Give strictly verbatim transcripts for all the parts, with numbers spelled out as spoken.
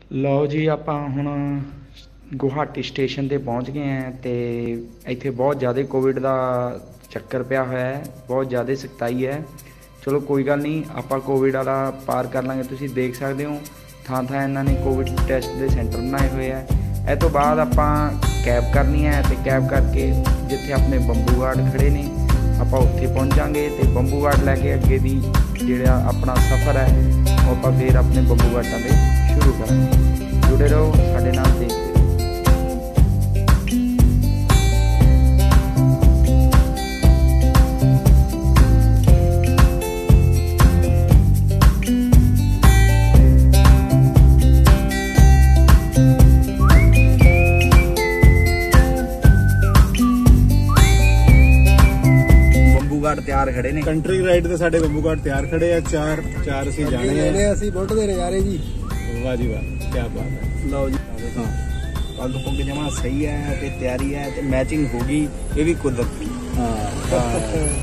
ਲਓ ਜੀ, ਆਪਾਂ ਹੁਣ ਗੁਹਾਟੀ ਸਟੇਸ਼ਨ 'ਤੇ ਪਹੁੰਚ ਗਏ ਹਾਂ ਅਤੇ ਇੱਥੇ ਬਹੁਤ ਜ਼ਿਆਦਾ ਕੋਵਿਡ ਦਾ ਚੱਕਰ ਪਿਆ ਹੋਇਆ ਹੈ, ਬਹੁਤ ਜ਼ਿਆਦਾ ਸਖਤਾਈ ਹੈ। ਚਲੋ ਕੋਈ ਗੱਲ ਨਹੀਂ, ਆਪਾਂ ਕੋਵਿਡ ਵਾਲਾ ਪਾਰ ਕਰ ਲਾਂਗੇ। ਤੁਸੀਂ ਦੇਖ ਸਕਦੇ ਹੋ ਥਾਂ ਥਾਂ ਇਹਨਾਂ ਨੇ ਕੋਵਿਡ ਟੈਸਟ ਦੇ ਸੈਂਟਰ ਬਣਾਏ ਹੋਏ ਆ। ਇਹ ਤੋਂ ਬਾਅਦ ਆਪਾਂ ਕੈਬ ਕਰਨੀ ਹੈ ਅਤੇ ਕੈਬ ਕਰਕੇ ਜਿੱਥੇ ਆਪਣੇ ਬੰਬੂ ਗਾਰਡ ਖੜ੍ਹੇ ਨੇ ਆਪਾਂ ਉੱਥੇ ਪਹੁੰਚਾਂਗੇ ਅਤੇ ਬੰਬੂ ਗਾਰਡ ਲੈ ਕੇ ਅੱਗੇ ਦੀ ਜਿਹੜਾ ਆਪਣਾ ਸਫ਼ਰ ਹੈ ਉਹ ਆਪਾਂ ਫਿਰ ਆਪਣੇ ਬੰਬੂ ਗਾਰਡਾਂ 'ਤੇ ਸ਼ੁਰੂ ਕਰਾਂਗੇ। ਜੁੜੇ ਰਹੋ ਸਾਡੇ ਨਾਲ, ਦੇਖਦੇ ਰਹੋ। ਤਿਆਰ ਖੜੇ ਨੇ ਕੰਟਰੀ ਰਾਈਡ ਤੇ ਸਾਡੇ ਬੰਬੂ ਘਾਟ ਤਿਆਰ ਖੜੇ ਆ। ਚਾਰ ਚਾਰ ਅਸੀਂ ਜਾਣੇ ਆ। ਅਸੀਂ ਬੁੱਟ ਦੇ ਨਜ਼ਾਰੇ ਜੀ। ਵਾਹ ਜੀ ਵਾਹ, ਕੀ ਬਾਤ ਹੈ। ਲਓ ਜੀ, ਹਾਂ ਪੱਗ ਪੁੱਗ ਜਮਾ ਸਹੀ ਹੈ ਤੇ ਤਿਆਰੀ ਹੈ ਤੇ ਮੈਚਿੰਗ ਹੋ ਗਈ, ਇਹ ਵੀ ਕੁਦਰਤੀ। ਹਾਂ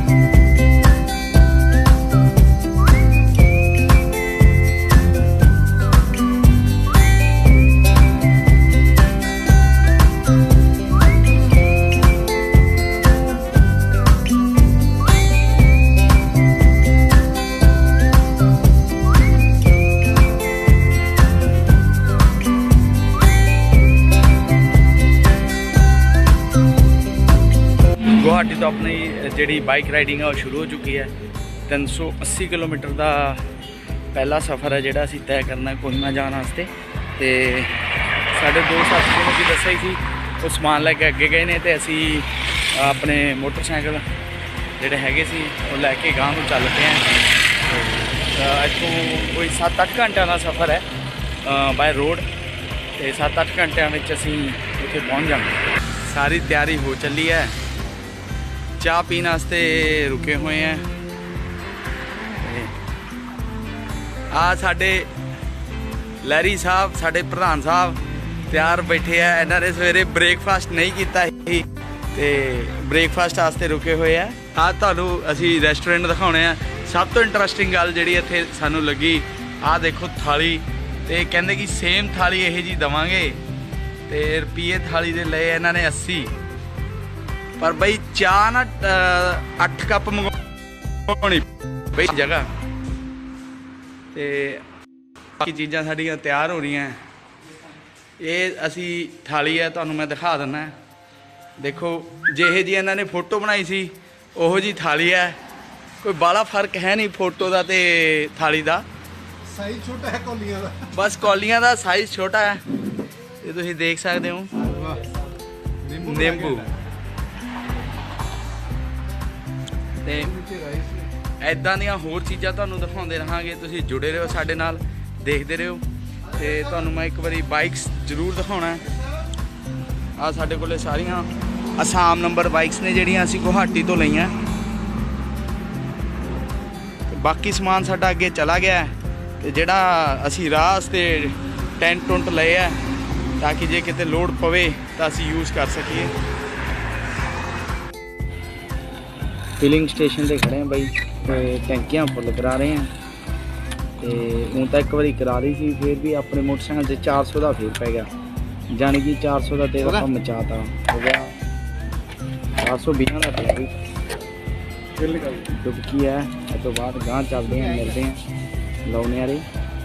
गुवाहाटी तो अपनी जी बाइक राइडिंग है वो शुरू हो चुकी है। तीन सौ अस्सी किलोमीटर का पहला सफ़र है जोड़ा असी तय करना कोहिमा जाने वास्ते। तो साढ़े दो साथी ने भी दसा ही थी, वो समान लैके अगे गए ने, तो असी अपने मोटरसाइकिल जोड़े है वो लैके गांव को चल पे हैं। इतों कोई सत्त अठ घंटे का सफ़र है बाय रोड, तो सत्त अठ घंटिया असी उत्थे पहुँच जाएंगे। सारी तैयारी हो चली है, चाह पीने वास्ते रुके हुए हैं। आ साडे लहरी साहब, साडे प्रधान साहब तैयार बैठे हैं। इन्होंने सवेरे ब्रेकफास्ट नहीं किया ही ते ब्रेकफास्ट वास्ते रुके हुए हैं। आ तुहानू असी रेस्टोरेंट दिखाने हैं। सब तो इंटरस्टिंग गल जिहड़ी इत्थे सानू लगी, आ देखो थाली, ते कहंदे कि सेम थाली यही जी देवांगे। ते रुपये थाली दे लए इन्होंने अस्सी, पर बई चाह ना अठ कप मंगवानी बई जगह। ते बाकी चीज़ां साड़ियां तैयार हो रही हैं। ये असी थाली है, तुहानू मैं दिखा दिना। देखो जिहे जी इन्होंने फोटो बनाई सी ओहो जी थाली है, कोई बाला फर्क है नहीं फोटो का ते थाली का। साइज छोटा है कौलियां दा, बस कौलियां का साइज छोटा है। ये तुसीं देख सकते हो नींबू। ਤੇ ਇੱਦਾਂ ਦੀਆਂ ਹੋਰ ਚੀਜ਼ਾਂ ਤੁਹਾਨੂੰ ਦਿਖਾਉਂਦੇ ਰਹਾਂਗੇ। ਤੁਸੀਂ ਜੁੜੇ ਰਹੋ ਸਾਡੇ ਨਾਲ, ਦੇਖਦੇ ਰਹੋ। ਤੇ ਤੁਹਾਨੂੰ ਮੈਂ ਇੱਕ ਵਾਰੀ ਬਾਈਕਸ ਜ਼ਰੂਰ ਦਿਖਾਉਣਾ। ਆ ਸਾਡੇ ਕੋਲੇ ਸਾਰੀਆਂ ਅਸਾਮ ਨੰਬਰ ਬਾਈਕਸ ਨੇ ਜਿਹੜੀਆਂ ਅਸੀਂ ਗੁਹਾਟੀ ਤੋਂ ਲਈਆਂ। ਤੇ ਬਾਕੀ ਸਮਾਨ ਸਾਡਾ ਅੱਗੇ ਚਲਾ ਗਿਆ ਤੇ ਜਿਹੜਾ ਅਸੀਂ ਰਾਹ 'ਤੇ ਟੈਂਟ ਟੁੰਟ ਲਏ ਆ ਤਾਂ ਕਿ ਜੇ ਕਿਤੇ ਲੋੜ ਪਵੇ ਤਾਂ ਅਸੀਂ ਯੂਜ਼ ਕਰ ਸਕੀਏ। फिलिंग स्टेशन पे खड़े हैं बई, तो टैंकियां फुल करा रहे हैं। तो हूँ तो एक बार करा रही थी, फिर भी अपने मोटरसाइकिल से चार सौ का फिर पै गया, जाने कि चार सौ का तेल आप मचाता हो गया चार सौ बीस का पिया भी डुबकी है। इस तो बाद गांह चलते हैं, मिलते हैं लाने वाले।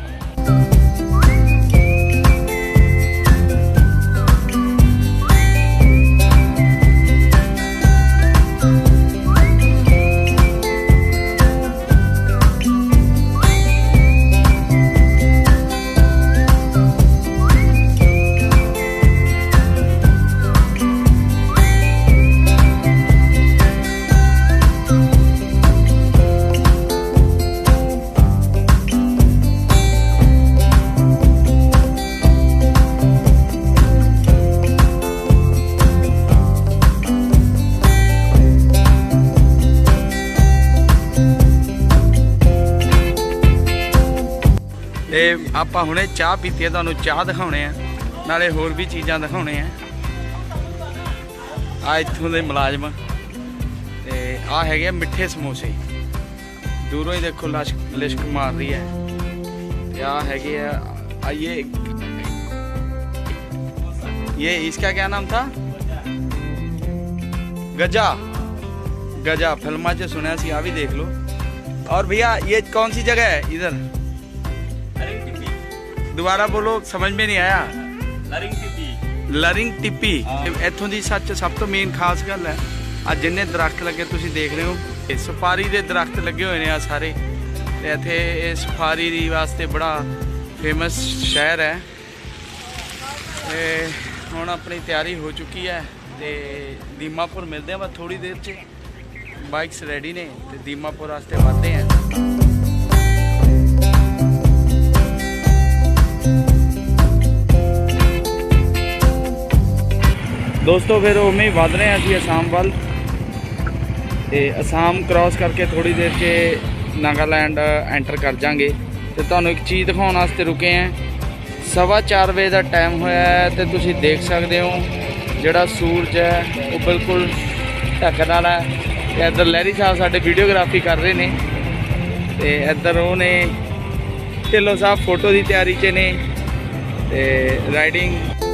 ਤੇ ਆਪਾਂ ਹੁਣੇ ਚਾਹ ਪੀਤੀ ਹੈ, ਤੁਹਾਨੂੰ ਚਾਹ ਦਿਖਾਉਣੇ ਆ, ਨਾਲੇ ਹੋਰ ਵੀ ਚੀਜ਼ਾਂ ਦਿਖਾਉਣੇ ਆ। ਆ ਇੱਥੋਂ ਦੇ ਮੁਲਾਜ਼ਮ ਤੇ ਆ ਹੈਗੇ ਮਿੱਠੇ ਸਮੋਸੇ, दूरों ही देखो लिश्क मार रही है। आ है ये ये इसका क्या नाम था? गजा। गजा फिल्मा च सुना सी, आ भी देख लो। और भैया ये कौन सी जगह है इधर? दोबारा बोलो, समझ में नहीं आया। लरिंग टिप्पी। लरिंग टिप्पी इत्थों की सच सब तो मेन खास गल है आ जिन्ने दरख्त लगे तुसी देख रहे हो, सफारी के दरख्त लगे हुए हैं आ सारे। इत्थे सफारी वास्ते बड़ा फेमस शहर है। हुण अपनी तैयारी हो चुकी है ते दीमापुर मिलते हैं बस थोड़ी देर च। बाइक्स रेडी ने ते दीमापुर वास्ते बढ़ते हैं। दोस्तों फिर उमें ही वध रहे हैं अभी असम वाल। ते असम क्रॉस करके थोड़ी देर के नागालैंड एंटर कर जाएंगे। तो तुहानू एक चीज़ दिखाने वास्ते रुके हैं। सवा चार बजे का टाइम होया है तो तुसी देख सकते हो जिहड़ा सूरज है वो बिल्कुल ढकन वाला है। इधर लहरी साहब साडे वीडियोग्राफी कर रहे हैं ते इधर वो ने ढिल्लों साहब फोटो की तैयारी च ने ते राइडिंग।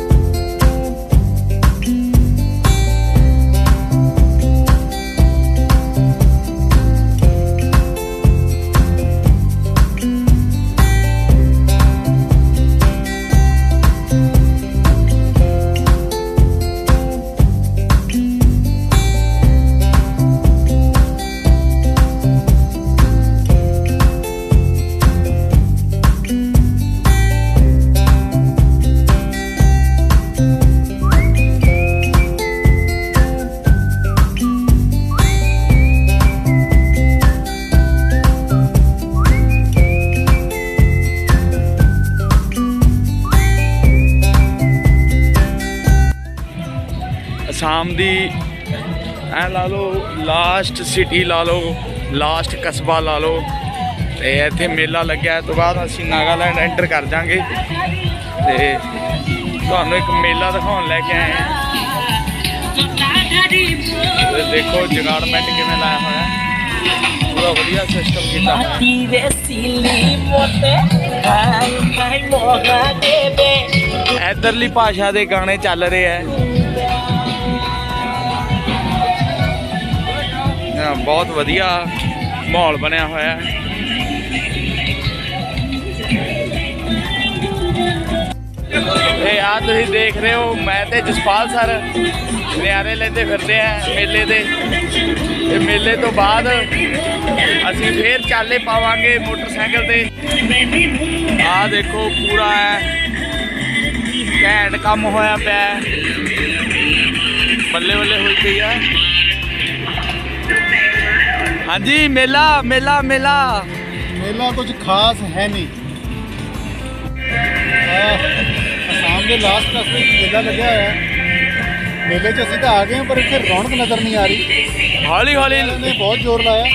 असम दी ऐ ला लो लास्ट सिटी ला लो, लास्ट कस्बा ला लो। ते इत्थे मेला लग्या तो बाद असीं नागालैंड एंटर कर जाएंगे ते तुहानू एक मेला दिखाउण लैके आए हैं। ते देखो जगाड़मेंट किवें लाया होया है, पूरा वधिया सिस्टम कीता होया। इधरली भाषा दे गाने चल रहे हैं। बहुत वधिया माहौल बनया होया है। ए आ तुसीं देख रहे हो मैं ते जसपाल सर नज़ारे लेते फिरते हैं मेले दे। ते मेले तो बाद असीं फिर चाले पावांगे मोटरसाइकिल ते। आ देखो पूरा है घैंट काम होया पिया, बल्ले बल्ले हुई पई है। हाँ जी मेला मेला मेला मेला कुछ खास है नहीं। असम के लास्ट तक मेला लग्या है। मेले च असीं तां आ गए पर इत्थे रौनक नज़र नहीं आ रही। हौली हौली ने बहुत जोर लाया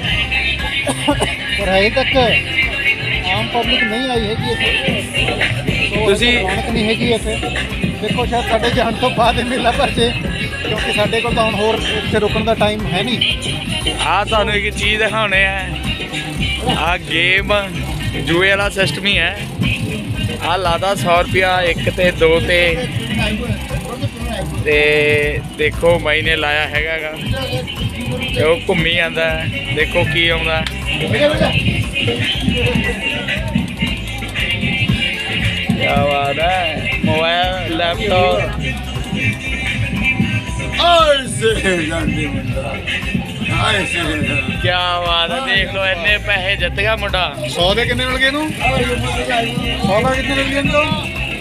पर अजे तक आम पब्लिक नहीं आई हैगी इत्थे। तुसीं रौनक नहीं हैगी इत्थे। देखो शायद साडे जाण तो बाद ये मेला भर जे, क्योंकि साडे कोल तां हुण होर इत्थे रुकण दा टाइम है नहीं। आ तुहानू एक चीज़ दिखाने है। आ गेम जुए वाला सिस्टम ही है। आ लादा सौ रुपया एक ते दो ते ते देखो मई ने लाया हैगा गा ते वो घूमी आंदा है। देखो की आउंदा क्या बात है। मोबाइल लैपटॉप क्या बात है। देख लो इन्ने पैसे जित गया मुंडा। सौ के कितने मिल गए नू? सौ का कितने मिल गए नू?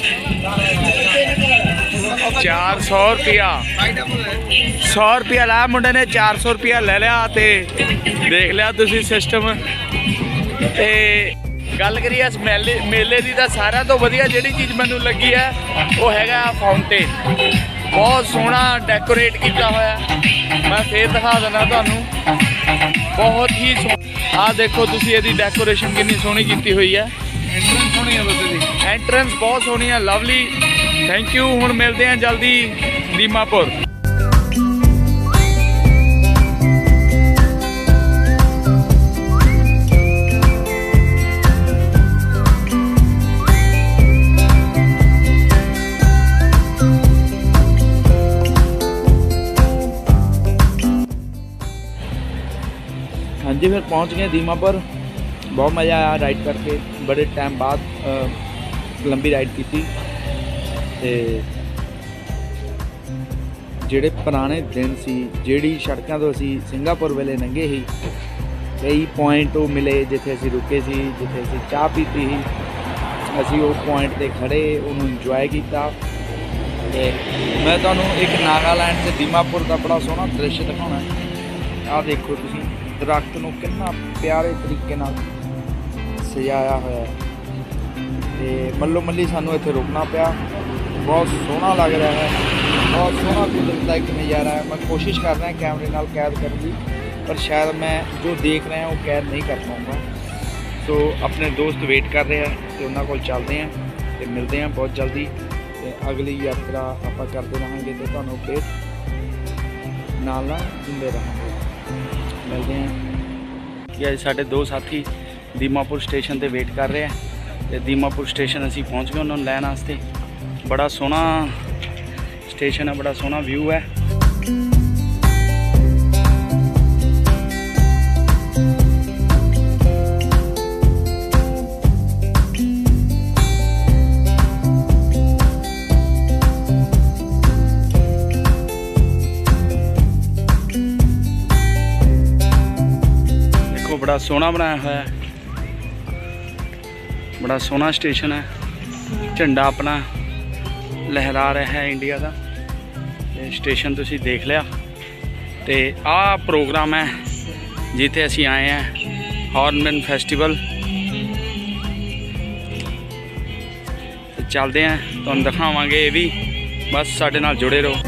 चार सौ रुपया सौ रुपया लाया मुंडे ने, चार सौ रुपया ले लिया। ते देख लिया तुसी सिस्टम। ते गल करिए इस मेले मेले की तो सारा तो वधिया जिहड़ी चीज़ मैनू लगी है वो हैगा फाउंटेन। बहुत सोहना डेकोरेट किया होया। मैं फिर दिखा देना तुहानू, बहुत ही सोहना। आ देखो तुसी इहदी डेकोरेशन कितनी सोहनी की हुई है। एंट्रेंस सोहनी है बस, एंट्रेंस बहुत सोहनी है, लवली। Thank you. हुण मिलते हैं जल्दी दीमापुर। जी फिर पहुंच गए दीमापुर। बहुत मज़ा आया राइड करके, बड़े टाइम बाद अ, लंबी राइड की थी। ते ਜਿਹੜੇ ਪੁਰਾਣੇ ਦਿਨ ਸੀ, ਜਿਹੜੀ ਸੜਕਾਂ ਤੋਂ ਅਸੀਂ ਸਿੰਗਾਪੁਰ ਵੇਲੇ ਲੰਘੇ ਸੀ, ਕਈ ਪੁਆਇੰਟ ਉਹ ਮਿਲੇ ਜਿੱਥੇ ਅਸੀਂ ਰੁਕੇ ਸੀ, ਜਿੱਥੇ ਅਸੀਂ ਚਾਹ ਪੀਤੀ ਸੀ। ਅਸੀਂ ਉਹ ਪੁਆਇੰਟ 'ਤੇ ਖੜ੍ਹੇ, ਉਹਨੂੰ ਇੰਜੋਏ ਕੀਤਾ। ਤੇ ਮੈਂ ਤੁਹਾਨੂੰ ਇੱਕ ਨਾਗਾਲੈਂਡ ਤੇ ਦੀਮਾਪੁਰ ਦਾ ਬੜਾ ਸੋਹਣਾ ਦ੍ਰਿਸ਼ ਦਿਖਾਉਣਾ। ਆਹ ਦੇਖੋ ਤੁਸੀਂ, ਦਰਖਤ ਨੂੰ ਕਿੰਨਾ ਪਿਆਰੇ ਤਰੀਕੇ ਨਾਲ ਸਜਾਇਆ ਹੋਇਆ। ਤੇ ਮੱਲੋ ਮੱਲੀ ਸਾਨੂੰ ਇੱਥੇ ਰੁਕਣਾ ਪਿਆ। ਬਹੁਤ ਸੋਹਣਾ ਲੱਗ ਰਿਹਾ ਹੈ, बहुत सोहना कुदरत का एक नज़ारा है। मैं कोशिश कर रहा कैमरे नाल कैद करने की, पर शायद मैं जो देख रहे हैं वो कैद नहीं कर पाऊँगा। तो अपने दोस्त वेट कर रहे हैं तो उन्होंने को चलते हैं तो मिलते हैं बहुत जल्दी। तो अगली यात्रा आप करते रहेंगे तो तुहानू अपडेट नाल नाल दिंदे रहेंगे। मिलते हैं कि अज साडे दो साथी दीमापुर स्टेशन पर वेट कर रहे हैं। तो दीमापुर स्टेशन असीं पहुँच गए उन्होंने लैन वास्ते। बड़ा सोहना स्टेशन है, बड़ा सोहना व्यू है। देखो बड़ा सोहना बनाया हुआ है, बड़ा सोहना स्टेशन है। झंडा अपना लहरा रहा है इंडिया का। स्टेशन तुसी देख लिया। तो आ प्रोग्राम है जिथे असी आए हैं, हॉर्नबिल फेस्टिवल। तो चलते हैं, तुहानू दिखावांगे ये भी। बस साडे नाल जुड़े रहो।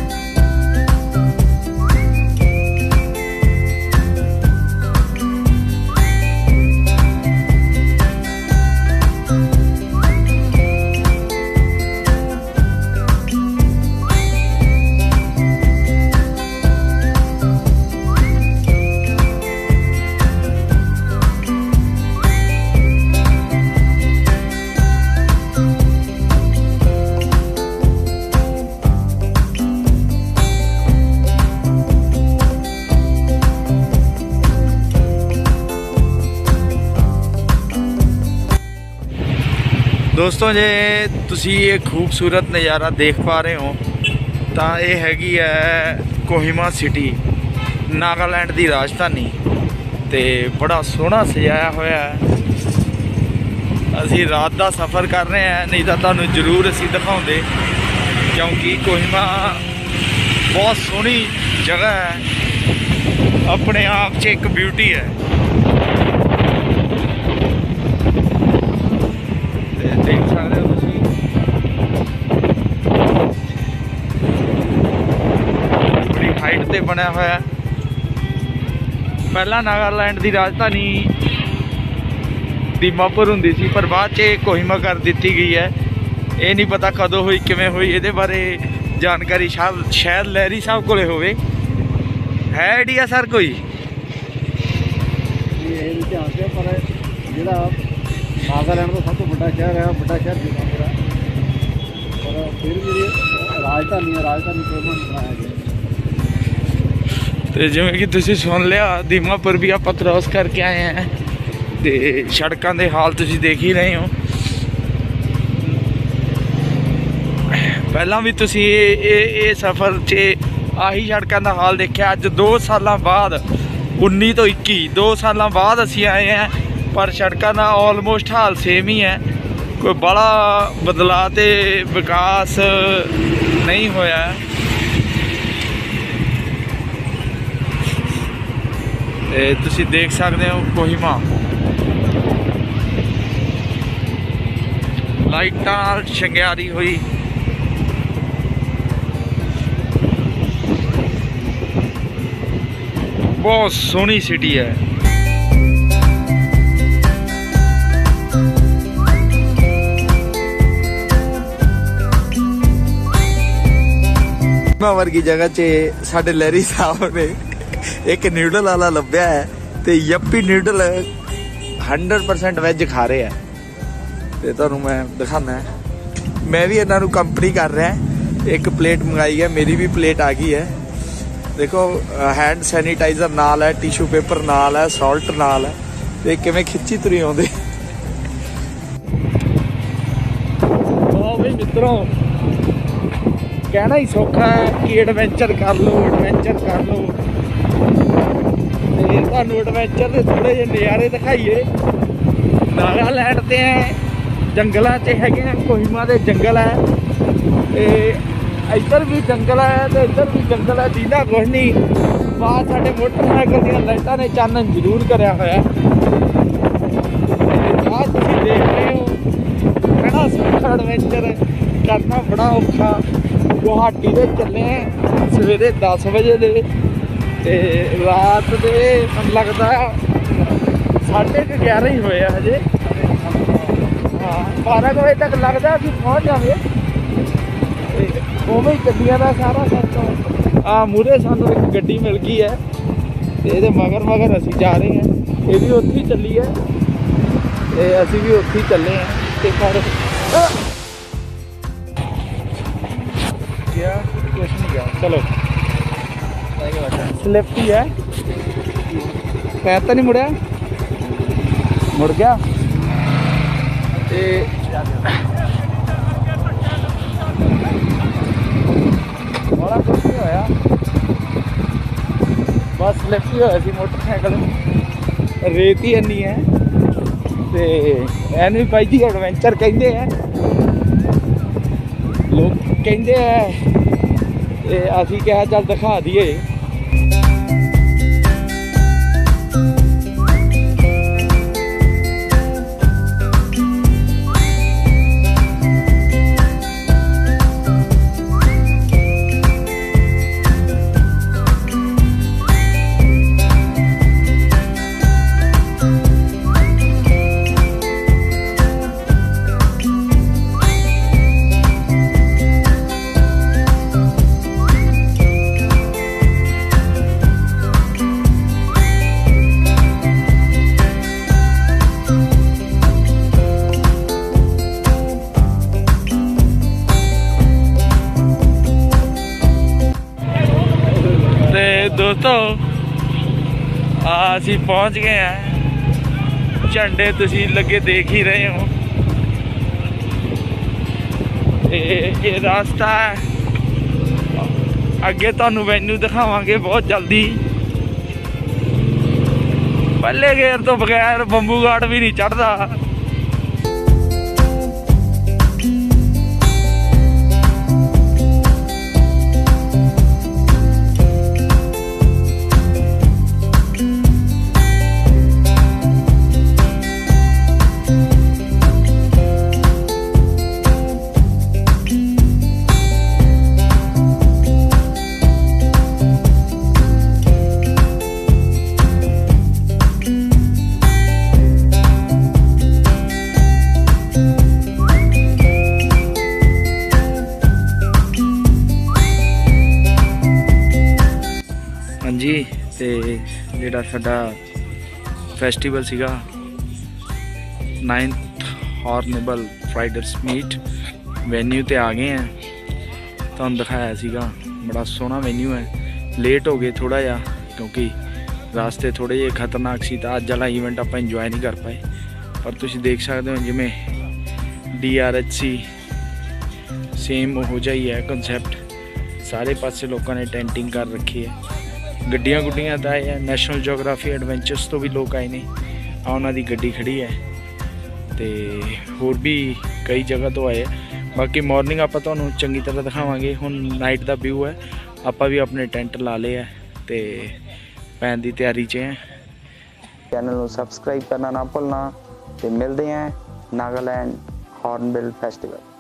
दोस्तों जे तुसी ये खूबसूरत नज़ारा देख पा रहे हो तो ये हैगी है कोहिमा सिटी, नागालैंड की राजधानी। तो बड़ा सोहना सजाया होया है। असी रात का सफ़र कर रहे हैं, नहीं तो तुहानू जरूर असी दिखाउंदे, क्योंकि कोहिमा बहुत सोहनी जगह है, अपने आप च एक ब्यूटी है। देख सकते हो तुसी, बड़ी हाइट ते बना होया। पहला नागालैंड की राजधानी दीमापुर हुंदी सी, पर बाद च कोहिमा कर दी गई है। ये नहीं पता कदों हुई, किवें हुई, ये बारे जानकारी शायद शायद लहरी साहब कोले होवे। है आइडिया सर कोई? नागालैंड का सब तो बड़ा शहर है, बड़ा शहर दीमापुर है, और फिर भी राजधानी है, राजधानी कोहिमा बनाया गया। तो जिवें कि तुसीं सुन लिया, दीमापुर भी आप क्रॉस करके आए हैं। तो सड़कों के हाल तुसीं देख ही रहे हो। पहला भी तुसीं ये सफ़र च आही सड़कों का हाल देखा। अज दो साल बाद उन्नी तो इक्की दो साल बाद असी आए हैं, पर सड़कों का ऑलमोस्ट हाल सेम ही है। कोई बड़ा बदलाव ते विकास नहीं होया। तुसी देख सकते हो कोहिमा लाइटां नाल शंगारी हुई। बहुत सोहनी सिटी है। वर्गी जगह च साडे लहरी साहब ने एक न्यूडल वाला लभ्या है, तो Yippee noodle hundred percent veg खा रहे हैं। तो तुहानू मैं दिखाना है, मैं भी इन्हों कंपनी कर रहा है। एक प्लेट मंगाई है, मेरी भी प्लेट आ गई है। देखो हैंड सैनीटाइजर नाल है, टिशू पेपर नाल है, सॉल्ट नाल है, ते किवें खिच्ची तुरी आउंदे। ओ भी मित्रों, कहना ही सौखा है कि एडवेंचर कर लो, एडवेंचर कर लो, ते तुहानूं एडवेंचर दे थोड़े ਜਿਹੇ नज़ारे दिखाइए। नागालैंड ते जंगलों च है, कोहिमा के जंगल है, इधर भी जंगल है तो इधर भी जंगल है, दीदा कुछ नहीं। बाहर साढ़े मोटरसाइकिल दी लाइटां ने चानन जरूर कराया होया। आज तुसीं देख रहे हो, कहना सौखा एडवेंचर करना बड़ा औखा। गुवाहाटी दे चले हैं सवेरे दस बजे दे, ते रात दे मैनूं लगदा साढ़े क ग्यारह ही होए हजे। हाँ, बारह बजे तक लगता कि पहुँच जाएंगे। उवें गड्डियां का सारा सर्कल आ मूहरे सानू एक गड्डी मिल गई है, ये मगर मगर असी जा रहे हैं। ये भी उत्थे ही चली है, ते असी भी उत्थे ही चले हैं। ते पर क्या कुछ नहीं गया, चलो स्लिप ही है, पैर तो नहीं मुड़िया, मुड़ गया। ते बड़ा कुछ नहीं होया, बस स्लिप ही होया सी मोटरसाइकिल, रेत ही इन्नी है। ते एन भी भाई जी एडवेंचर कहते हैं लोग, कहते हैं, ते असी क्या चल दिखा दिए। दोस्तों असी पहुंच गए हैं, झंडे तुसी लगे देख ही रहे हो। ये रास्ता है, अगे तुहानू वेन्यू दिखावांगे बहुत जल्दी। पहले गेर तो बगैर बंबू घाट भी नहीं चढ़ता। जी ते जेड़ा साडा फैसटिवल सीगा नाइन्थ हॉर्नेबल फ्राइडर्स मीट वेन्यू ते आ गए हैं। तुहानूं दिखाया सीगा, बड़ा सोहना वेन्यू है। लेट हो गए थोड़ा जा क्योंकि रास्ते थोड़े जे खतरनाक सी, तां अज वाला इवेंट आपां इंजॉय नहीं कर पाए। पर तुसीं देख सकते हो जिवें D R H C same हो जाई है कंसैप्ट, सारे पासे लोगों ने टेंटिंग कर रखी है। गड्डियां गुड्डियां तो आए हैं, नैशनल जोग्राफी एडवेंचर्स तो भी लोग आए ने, आ उन्हां दी गड्डी खड़ी है, तो होर भी कई जगह तो आए। बाकी मॉर्निंग आप तुहानूं चंगी तरह दिखावांगे। हुण नाइट का व्यू है, आप भी अपने टेंट ला ले है तो पैन की तैयारी च हैं। चैनल को सबसक्राइब करना ना भुलना, तो मिलते हैं नागालैंड हॉर्नबिल फेस्टिवल।